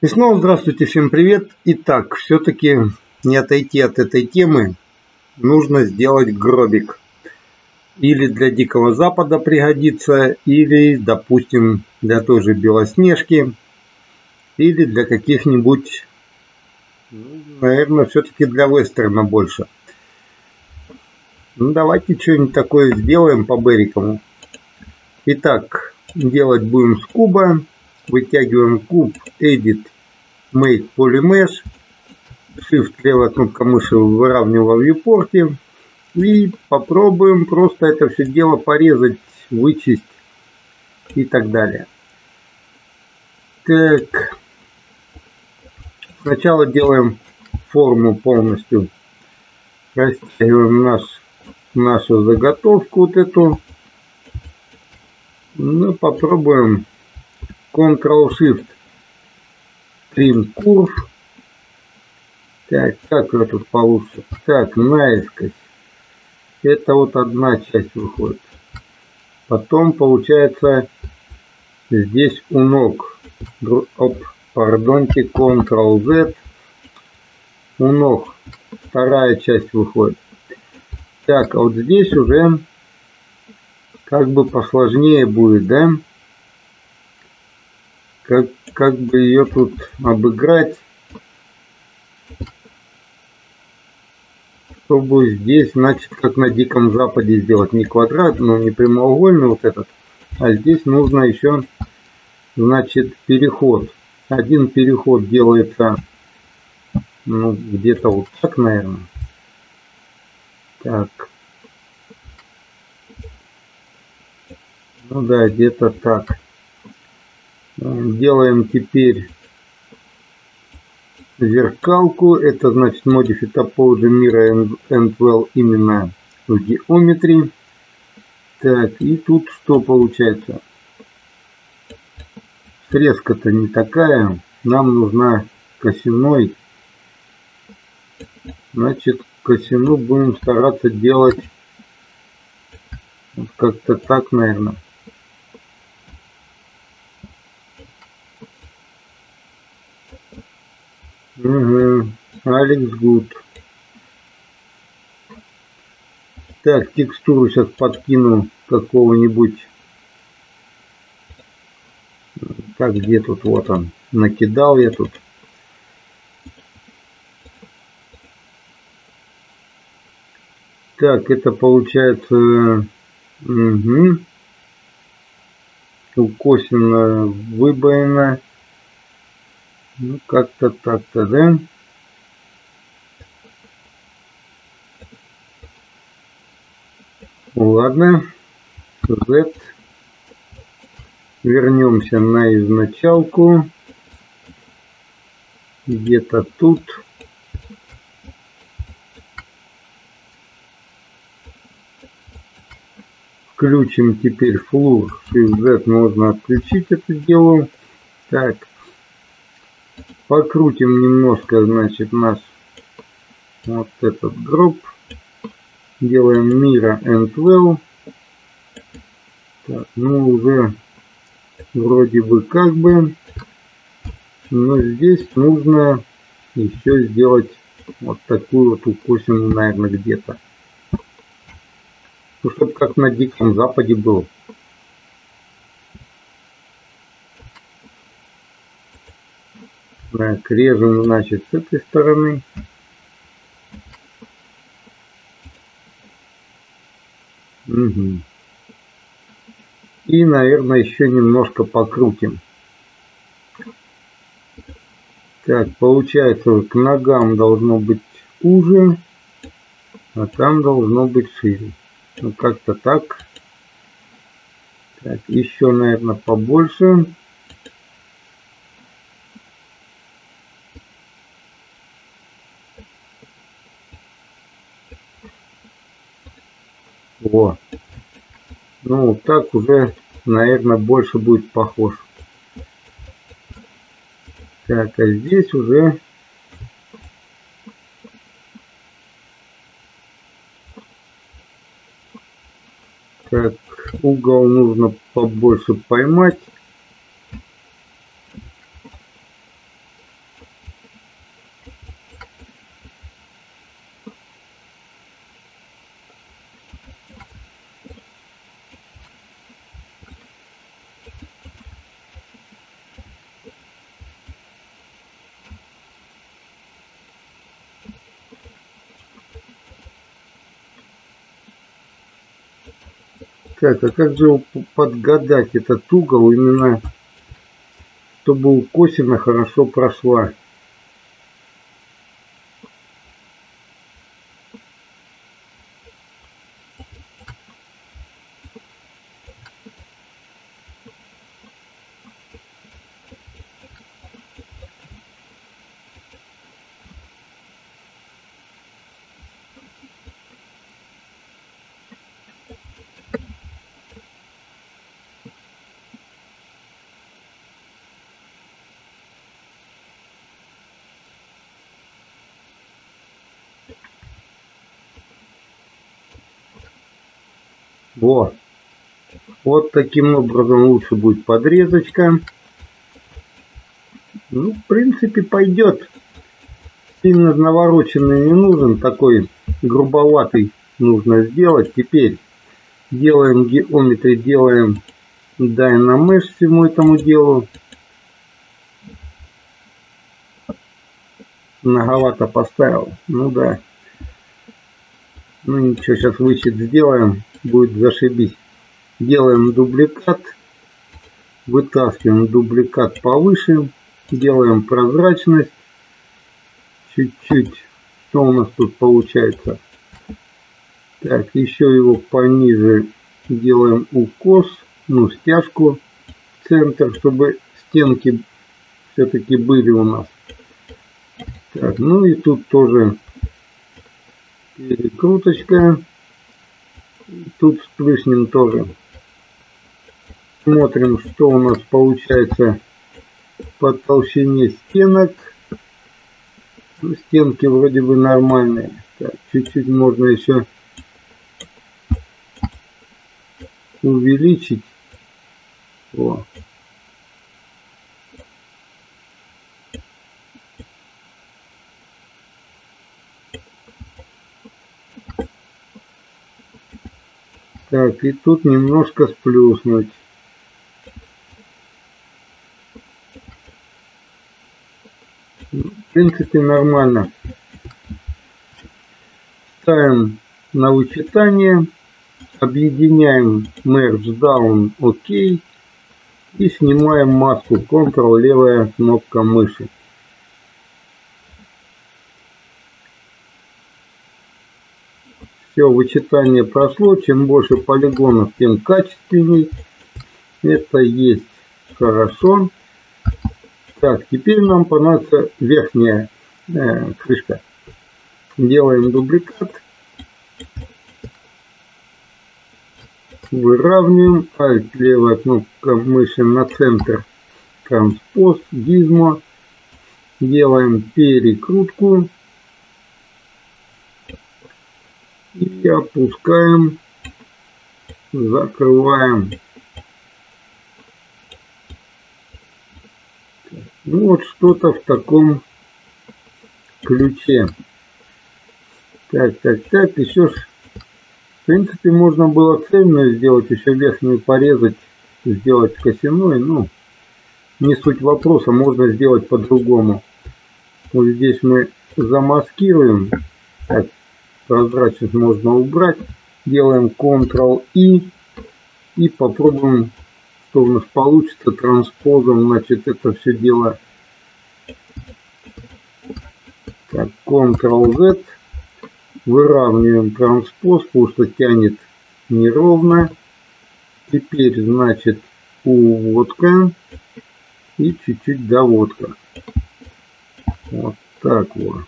И снова здравствуйте, всем привет. Итак, все-таки не отойти от этой темы, нужно сделать гробик. Или для Дикого Запада пригодится, или, допустим, для той же Белоснежки, или для каких-нибудь, наверное, все-таки для вестерна больше. Ну, давайте что-нибудь такое сделаем по-берикому. Итак, делать будем с куба. Вытягиваем куб, Edit, Make Polymesh. Shift, левая кнопка мыши, выравниваю в вьюпорте. И попробуем просто это все дело порезать, вычесть и так далее. Так. Сначала делаем форму полностью. Растягиваем нашу заготовку вот эту. Ну, попробуем Ctrl-Shift Trim Curve. Так, как это тут получится? Так, наискось. Это вот одна часть выходит. Потом получается здесь у ног. Пардоньте, Ctrl-Z. У ног вторая часть выходит. Так, а вот здесь уже как бы посложнее будет, да? Как бы ее тут обыграть, чтобы здесь, значит, как на Диком Западе сделать. Не квадрат, но не прямоугольный вот этот. А здесь нужно еще, значит, переход. Один переход делается, ну, где-то вот так, наверное. Так. Ну да, где-то так. Делаем теперь зеркалку. Это значит Modify Topology Mirror and Well именно в геометрии. Так, и тут что получается? Срезка-то не такая. Нам нужна косиной. Значит, косину будем стараться делать вот как-то так, наверное. Угу. Алекс Гуд. Так, текстуру сейчас подкину какого-нибудь. Так, где тут? Вот он. Накидал я тут. Так, это получается... Угу. Укосина, выбоина. Ну, как-то так-то, да? Ладно. Z. Вернемся на изначалку. Где-то тут. Включим теперь Flux. Shift-Z можно отключить это дело. Так. Покрутим немножко, значит, наш вот этот гроб. Делаем Mirror and Well. Так, ну уже вроде бы как бы. Но здесь нужно еще сделать вот такую вот укосину, наверное, где-то. Ну, чтобы как на Диком Западе был. Так, режем, значит, с этой стороны. Угу. И, наверное, еще немножко покрутим. Так, получается, к ногам должно быть уже, а там должно быть шире. Ну, как-то так. Так, еще, наверное, побольше. Во. Ну, так уже, наверное, больше будет похож. Так, а здесь уже... Так, угол нужно побольше поймать. Так, а как же его подгадать, этот угол, именно чтобы укосина хорошо прошла? Вот таким образом лучше будет подрезочка. Ну, в принципе, пойдет. Сильно навороченный не нужен, такой грубоватый нужно сделать. Теперь делаем геометрию, делаем Dynamech всему этому делу. Многовато поставил. Ну да. Ну ничего, сейчас вычет сделаем. Будет зашибись. Делаем дубликат. Вытаскиваем дубликат повыше. Делаем прозрачность. Чуть-чуть. Что у нас тут получается? Так, еще его пониже делаем укос. Ну, стяжку в центр, чтобы стенки все-таки были у нас. Так, ну и тут тоже перекруточка. Тут сплюснем тоже. Смотрим, что у нас получается по толщине стенок. Стенки вроде бы нормальные. Так, чуть-чуть можно еще увеличить. О. Так, и тут немножко сплюснуть. В принципе, нормально. Ставим на вычитание. Объединяем Merge Down, ОК. И снимаем маску. Ctrl, левая кнопка мыши. Все, вычитание прошло. Чем больше полигонов, тем качественней. Это есть хорошо. Так, теперь нам понадобится верхняя крышка. Делаем дубликат. Выравниваем. Alt, левая кнопка мыши на центр. Транспоз, гизмо. Делаем перекрутку. И опускаем. Закрываем. Ну вот что-то в таком ключе. Так. Еще в принципе можно было цельную сделать, еще верхнюю порезать, сделать косяной. Ну, не суть вопроса, можно сделать по-другому. Вот здесь мы замаскируем. Так, прозрачность можно убрать. Делаем Ctrl-I и попробуем, что у нас получится транспозом. Значит, это все дело. Так, Ctrl-Z. Выравниваем транспоз, потому что тянет неровно. Теперь, значит, уводка и чуть-чуть доводка. Вот так вот.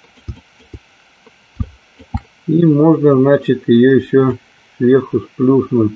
И можно, значит, ее еще сверху сплюснуть.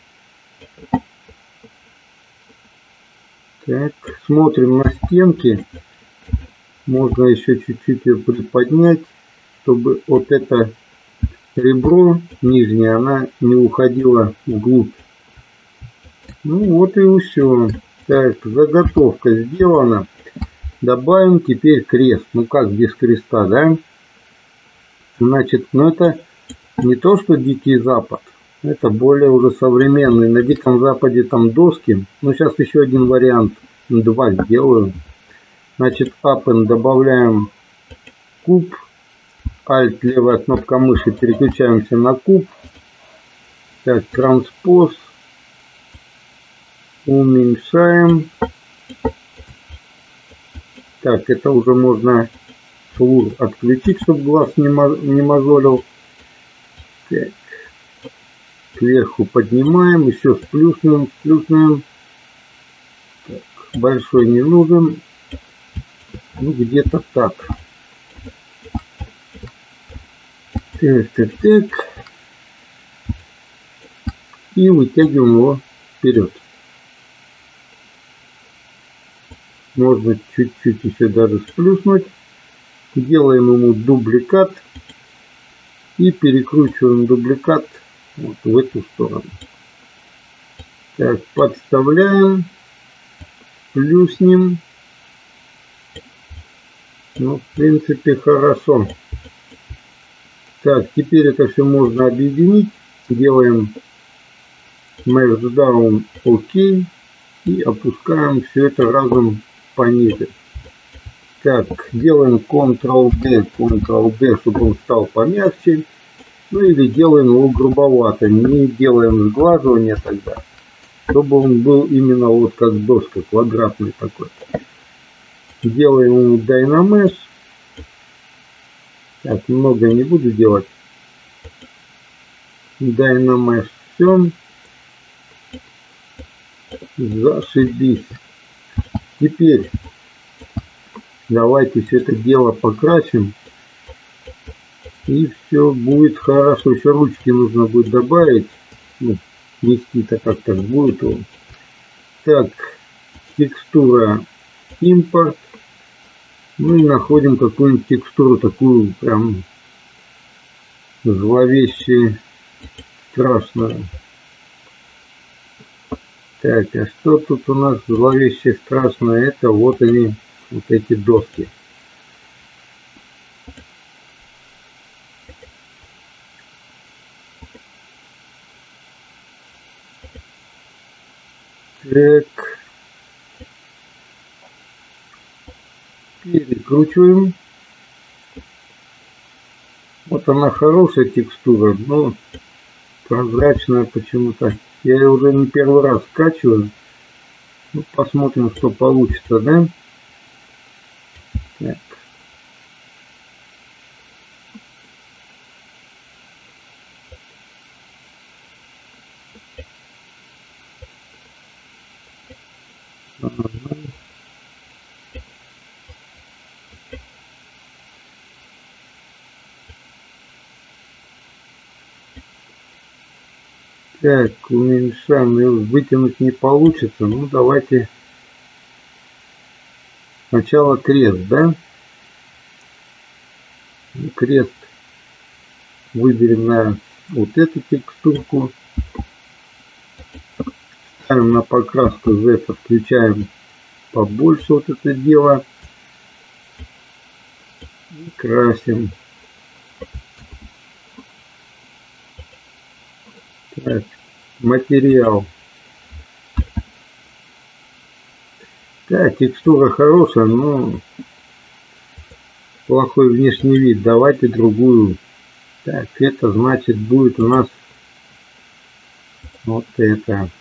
Так, смотрим на стенки. Можно еще чуть-чуть ее приподнять, чтобы вот это ребро нижнее, она не уходила вглубь. Ну вот и все. Так, заготовка сделана. Добавим теперь крест. Ну как без креста, да? Значит, ну это не то, что Дикий Запад. Это более уже современный. На Диком Западе там доски. Ну сейчас еще один вариант. Два сделаю. Значит, Append добавляем куб. Alt, левая кнопка мыши, переключаемся на куб. Так, транспоз. Уменьшаем. Так, это уже можно флур отключить, чтобы глаз не мозолил. Так. Кверху поднимаем, еще сплюснем. Так, большой не нужен. Ну, где-то так. Так. И вытягиваем его вперед. Можно чуть-чуть еще даже сплюснуть. Делаем ему дубликат. И перекручиваем дубликат вот в эту сторону. Так, подставляем. Плюснем. Ну, в принципе, хорошо. Так, теперь это все можно объединить. Делаем Mesh Down OK. И опускаем все это разом пониже. Так, делаем Ctrl-D, чтобы он стал помягче. Ну или делаем его грубовато. Не делаем сглаживания тогда. Чтобы он был именно вот как доска, квадратный такой. Делаем ему Dynamesh. Так, много не буду делать. Dynamesh. Все. Зашибись. Теперь давайте все это дело покрасим. И все будет хорошо. Еще ручки нужно будет добавить. Ну, нести-то как-то будет он. Так, текстура импорт. Ну и находим какую-нибудь текстуру такую прям зловещую, страшную. Так, а что тут у нас зловещее страшное? Это вот они, вот эти доски. Так. Перекручиваем. Вот она хорошая текстура, но прозрачная почему-то. Я ее уже не первый раз скачиваю. Ну, посмотрим, что получится, да? Так. Ага. Так, уменьшаем. Его вытянуть не получится. Ну, давайте сначала крест, да? Крест выберем на вот эту текстурку. Ставим на покраску Z, подключаем побольше вот это дело. И красим. Так, материал. Да, текстура хорошая, но плохой внешний вид. Давайте другую. Так, это значит будет у нас вот это.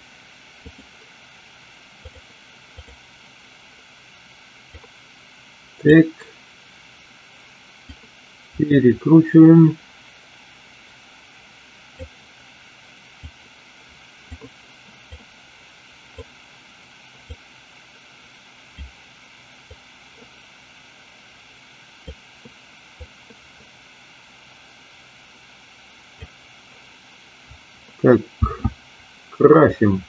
Так. Перекручиваем. Так, красим.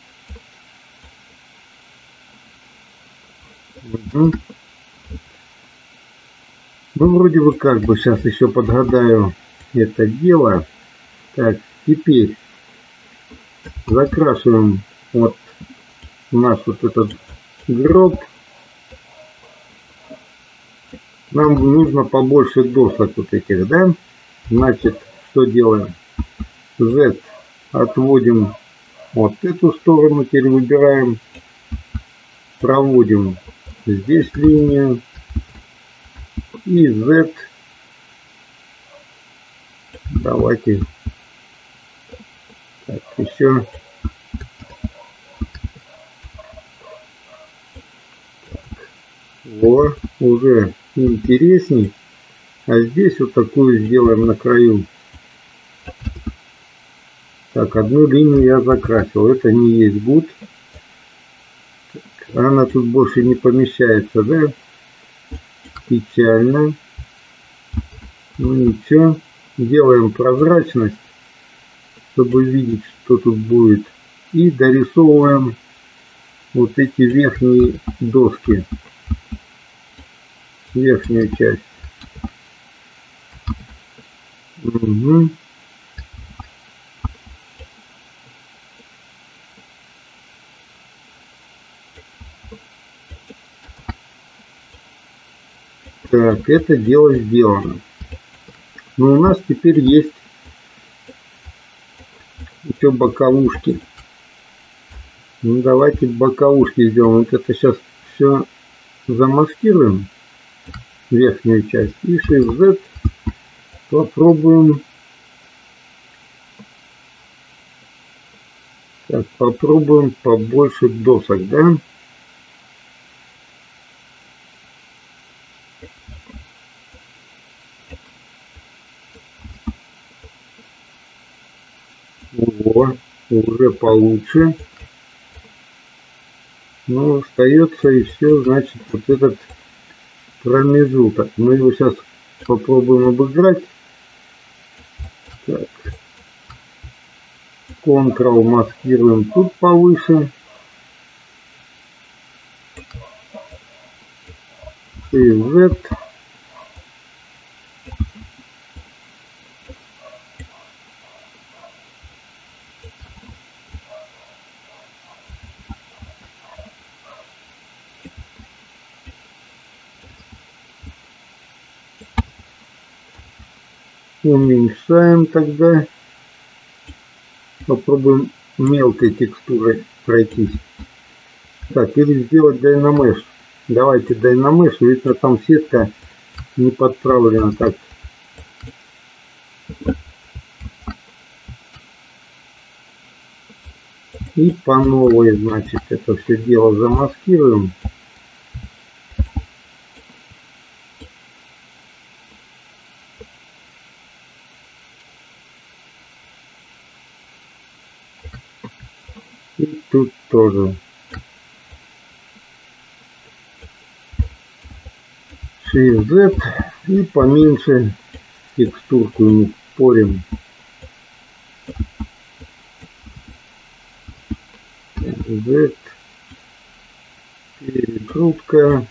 Угу. Ну, вроде бы как бы сейчас еще подгадаю это дело. Так, теперь закрашиваем вот наш вот этот гроб. Нам нужно побольше досок вот этих, да? Значит, что делаем? Z отводим вот эту сторону, теперь выбираем, проводим здесь линию и Z. Давайте Так, еще. Во, уже интересней. А здесь вот такую сделаем на краю. Так, одну линию я закрасил. Это не есть гуд. Она тут больше не помещается, да? Печально. Ну ничего. Делаем прозрачность, чтобы видеть, что тут будет. И дорисовываем вот эти верхние доски. Верхнюю часть. Угу. Так, это дело сделано. Но у нас теперь есть еще боковушки. Ну давайте боковушки сделаем. Вот это сейчас все замаскируем. Верхнюю часть. И Shift Z попробуем. Так, попробуем побольше досок, да? О, уже получше. Но остается еще, значит, вот этот промежуток. Мы его сейчас попробуем обыграть. Так. Ctrl маскируем тут повыше. Shift Z. Уменьшаем тогда. Попробуем мелкой текстурой пройтись. Так, или сделать Dynamesh. Давайте Dynamesh. Видно, там сетка не подправлена так. И по новой, значит, это все дело замаскируем. И тут тоже. Shift Z и поменьше текстурку не спорим. Z. Перекрутка.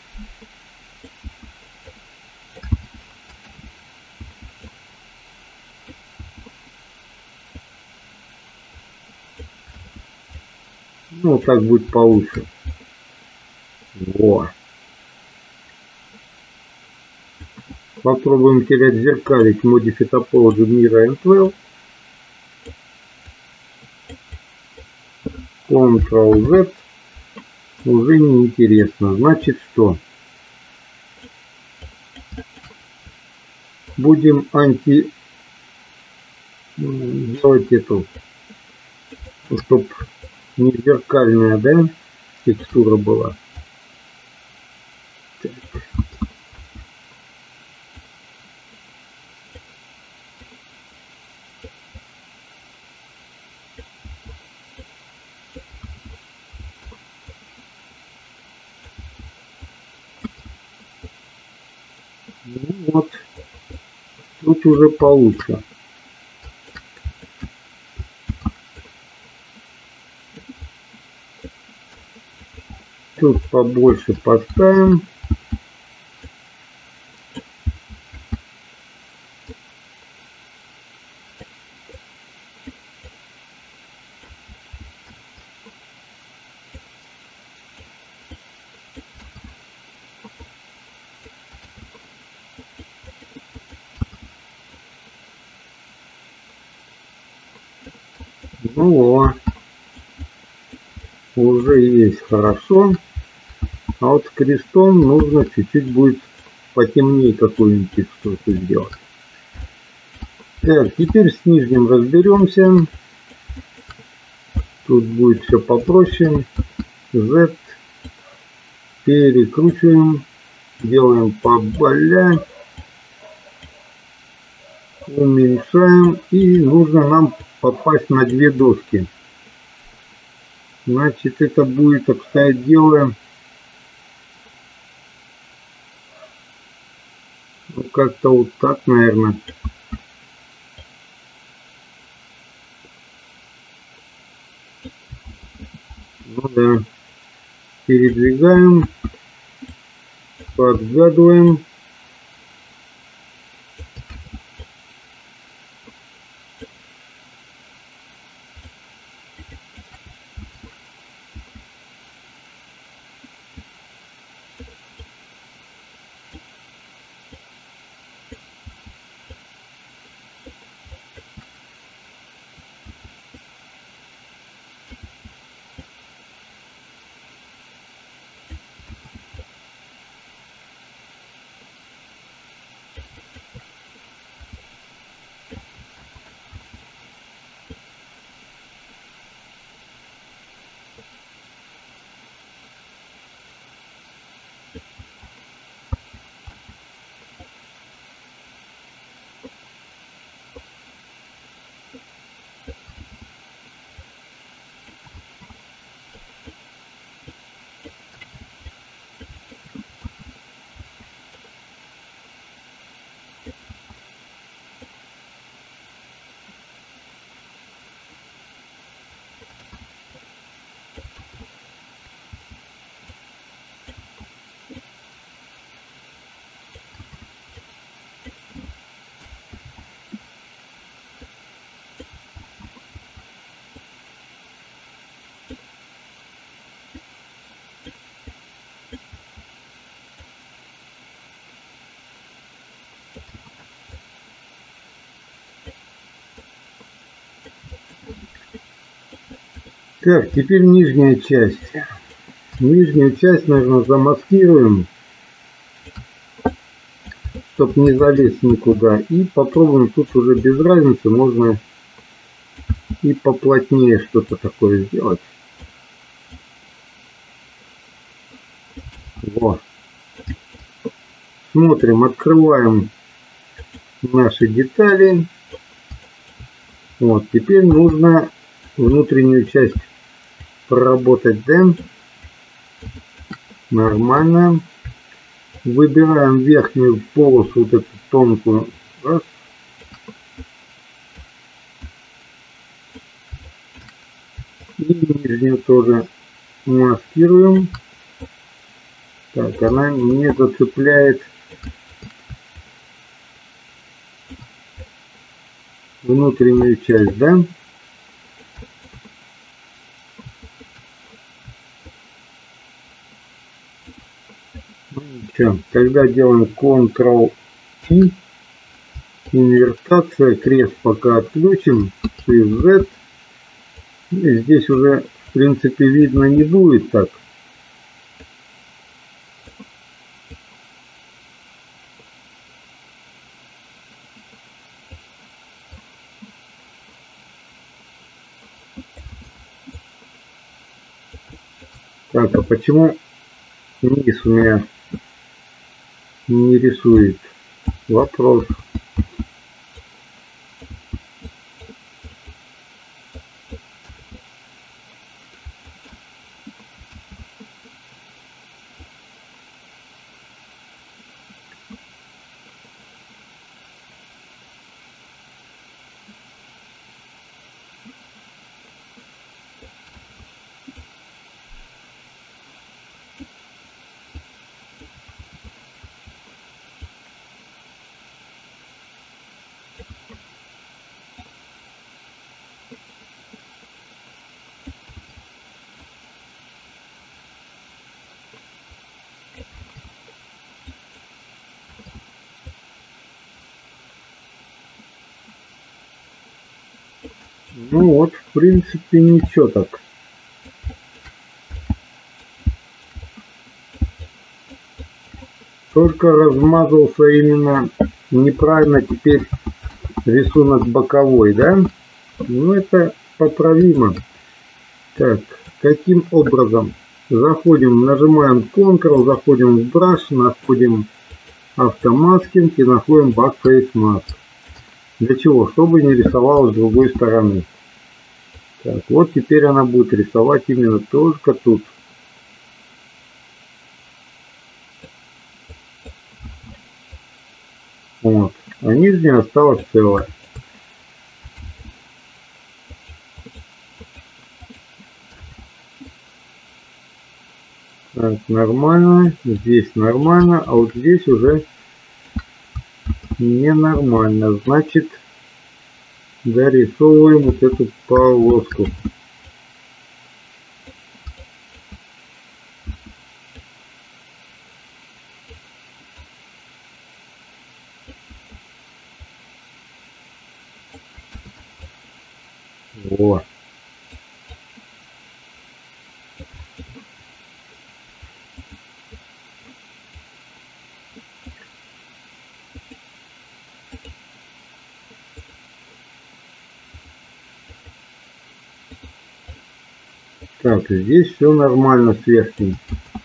Ну, так будет получше. Во. Попробуем теперь отзеркалить Modify Topology Mirror and Well. Ctrl-Z. Уже не интересно. Значит что? Будем делать эту, чтобы не зеркальная, да, текстура была. Так. Ну вот, тут уже получше. Тут побольше поставим. Ну, уже есть хорошо. А вот с крестом нужно чуть-чуть будет потемнее какую-нибудь текстурку сделать. Так, теперь с нижним разберемся. Тут будет все попроще. Z. Перекручиваем. Делаем поболее. Уменьшаем. И нужно нам попасть на две доски. Значит, это будет обстоять дело. Ну, как-то вот так, наверное. Ну да. Передвигаем. Подгадываем. Так, теперь нижняя часть. Нижнюю часть, наверное, замаскируем, чтобы не залезть никуда. И попробуем, тут уже без разницы, можно и поплотнее что-то такое сделать. Вот. Смотрим, открываем наши детали. Вот, теперь нужно внутреннюю часть проработать, да? Нормально. Выбираем верхнюю полосу, вот эту тонкую. Раз. И нижнюю тоже маскируем. Так, она не зацепляет внутреннюю часть, да? Тогда делаем Ctrl-I, инвертация, крест пока отключим, Shift-Z. Здесь уже, в принципе, видно не будет так. Так, а почему низ у меня не рисует? Вопрос. Ну вот, в принципе, ничего так. Только размазался именно неправильно теперь рисунок боковой, да? Ну это поправимо. Так, каким образом? Заходим, нажимаем Ctrl, заходим в Brush, находим автомаскинг и находим Backface Mask. Для чего? Чтобы не рисовалось с другой стороны. Так, вот теперь она будет рисовать именно только тут. Вот. А нижняя осталась целая. Так, нормально. Здесь нормально, а вот здесь уже ненормально. Значит, дорисовываем вот эту полоску. Во. Так, здесь все нормально с верхней.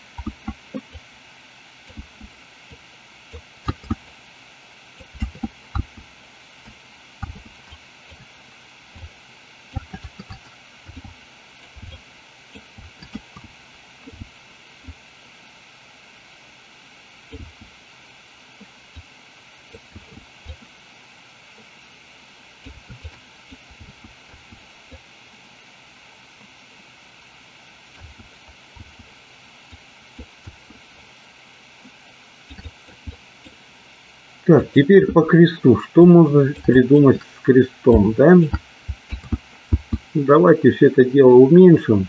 Так, теперь по кресту. Что можно придумать с крестом, да? Давайте все это дело уменьшим.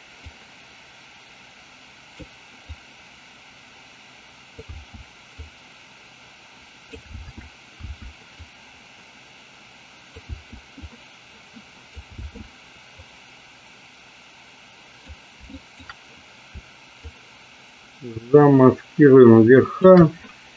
Замаскируем верха.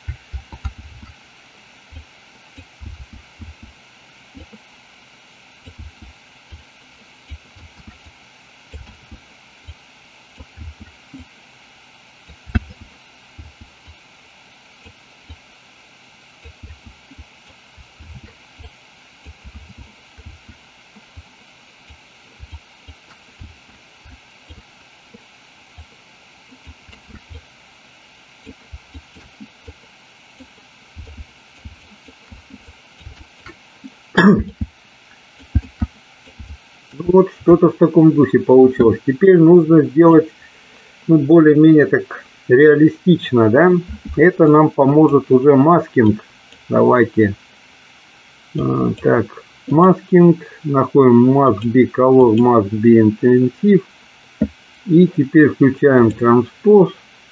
Вот что-то в таком духе получилось. Теперь нужно сделать, ну, более-менее так реалистично, да? Это нам поможет уже маскинг. Давайте. Так, маскинг. Находим Mask B Color, Mask B Intensive. И теперь включаем транспоз.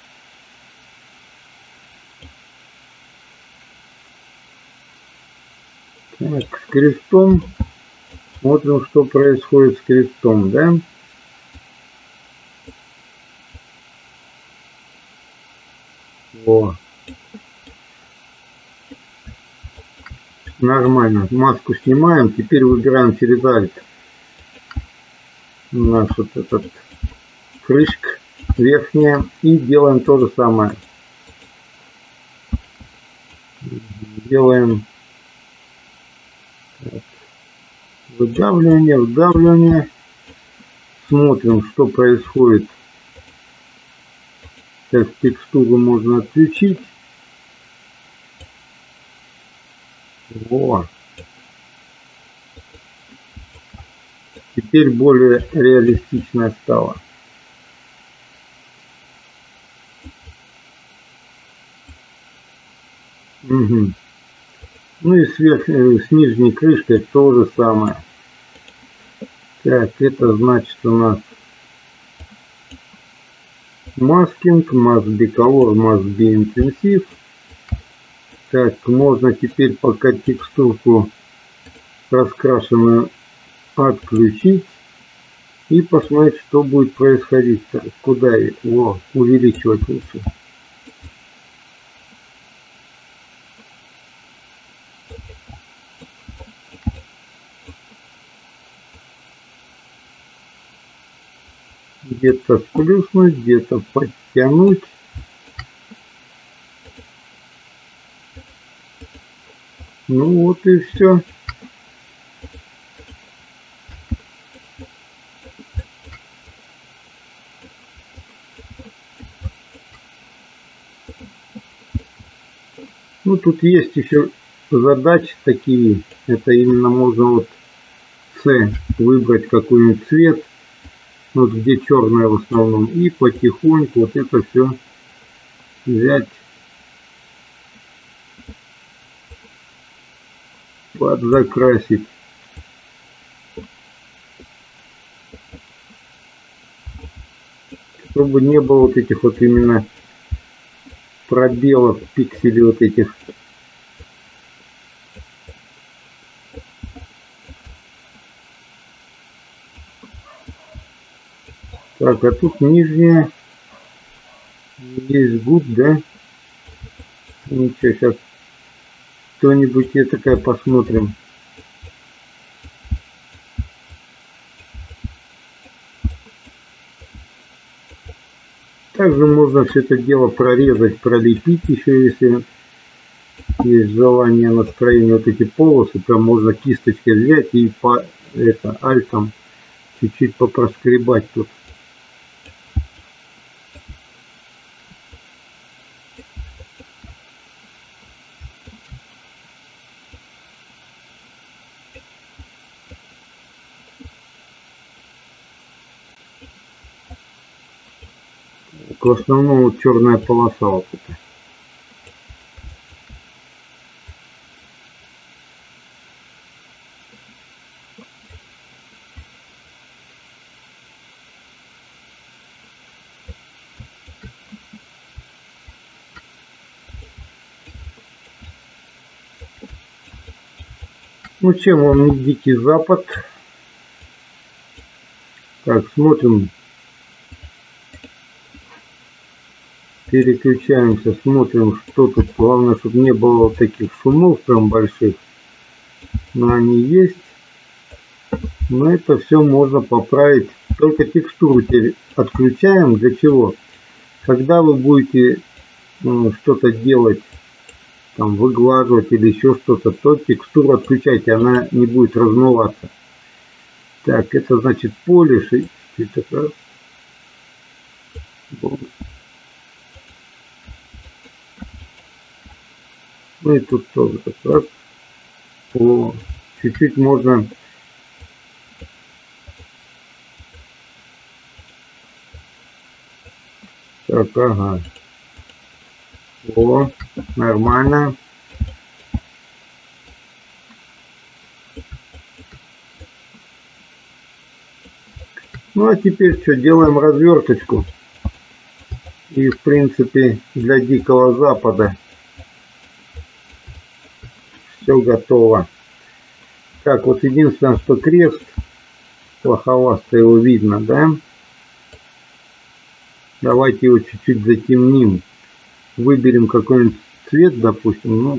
Так, с крестом. Смотрим, что происходит с крестом, да? Во. Нормально. Маску снимаем. Теперь выбираем через Alt наш вот этот крышка верхняя. И делаем то же самое. Делаем выдавливание, вдавливание. Смотрим, что происходит. Сейчас текстуру можно отключить. Во. Теперь более реалистично стало. Угу. Ну и с нижней крышкой то же самое. Так, это значит у нас маскинг, Mask B Color, Mask B Intensive. Так, можно теперь пока текстурку раскрашенную отключить и посмотреть, что будет происходить. Куда его увеличивать лучше. где-то сплюснуть, где-то подтянуть. Ну вот и все. Ну тут есть еще задачи такие. Это именно можно вот выбрать какой-нибудь цвет, вот где черное в основном, и потихоньку вот это все взять, подзакрасить. Чтобы не было вот этих вот именно пробелов, пикселей вот этих. Так, а тут нижняя есть гуд, да? Ничего, сейчас что-нибудь я такая посмотрим. Также можно все это дело прорезать, пролепить еще, если есть желание, настроение. Вот эти полосы прям можно кисточкой взять и по альтом чуть-чуть попроскребать тут. В основном вот черная полоса вот эта. Ну чем вам не Дикий Запад? Так, смотрим. Переключаемся, смотрим, что тут. Главное, чтобы не было вот таких шумов прям больших. Но они есть. Но это все можно поправить. Только текстуру теперь отключаем. Для чего? Когда вы будете что-то делать, там выглаживать или еще что-то, то текстуру отключайте, она не будет размываться. Так, это значит полиш. Ну и тут тоже как раз чуть-чуть можно так, ага. О, нормально. Ну а теперь что, делаем разверточку. И в принципе для Дикого Запада все готово. Так, вот единственное, что крест плоховато его видно, да? Давайте его чуть-чуть затемним. Выберем какой-нибудь цвет, допустим, ну,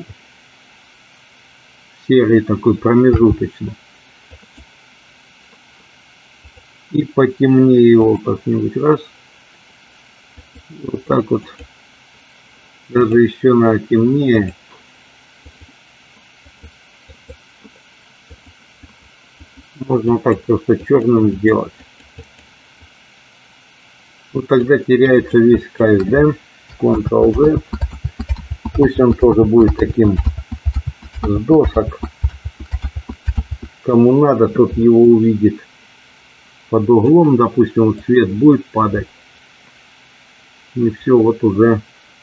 серый такой промежуточный. И потемнее его как-нибудь раз. Вот так вот. Даже еще на темнее. Можно так просто черным сделать. Вот тогда теряется весь кайф, да? Ctrl-Z. Пусть он тоже будет таким с досок. Кому надо, тот его увидит. Под углом, допустим, цвет будет падать. И все, вот уже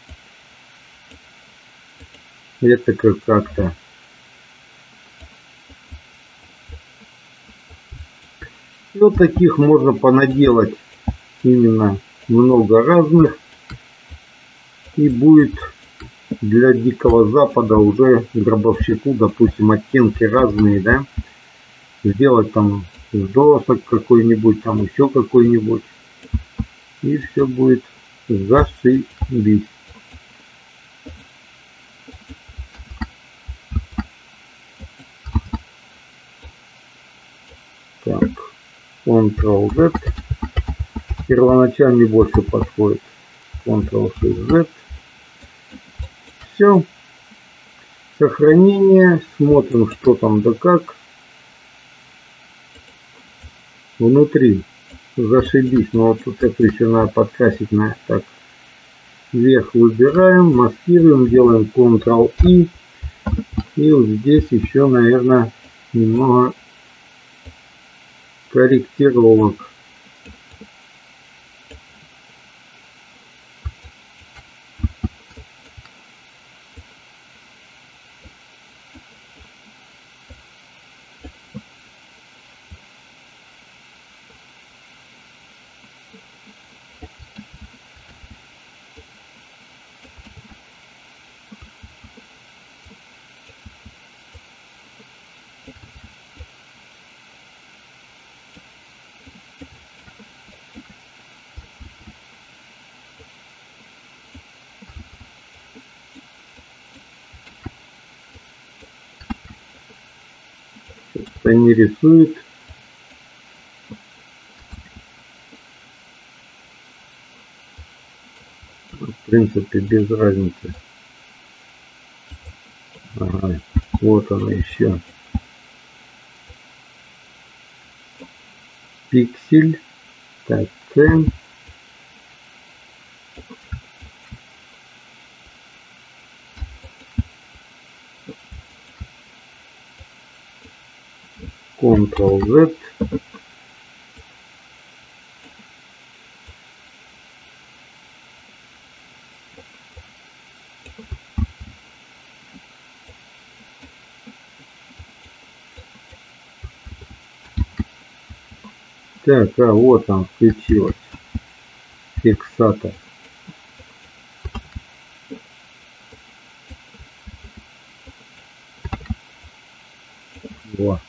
это как-то. И вот таких можно понаделать именно много разных. И будет для Дикого Запада уже гробовщику, допустим, оттенки разные, да? Сделать там с досок какой-нибудь, там еще какой-нибудь. И все будет зашибись. Так, Ctrl-Z. Первоначальный больше подходит. Ctrl-Shift-Z. Все. Сохранение. Смотрим, что там да как. Внутри. Зашибись. Но вот тут это еще надо подкрасить на так. Вверх выбираем, маскируем, делаем Ctrl-I. И вот здесь еще, наверное, немного корректировок. Они рисуют. В принципе, без разницы. Ага, вот она еще. Пиксель. Так, C. Ctrl-Z. Так, а вот он включилась. Фиксатор. Во.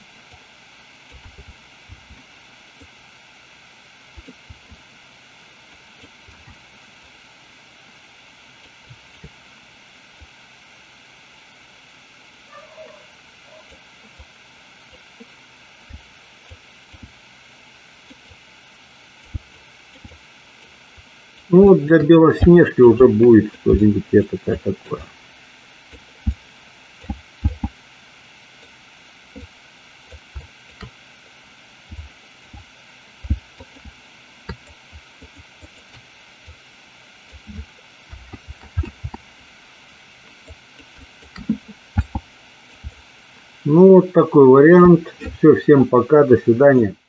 Ну вот для Белоснежки уже будет что-нибудь это такое. Ну вот такой вариант. Все, всем пока, до свидания.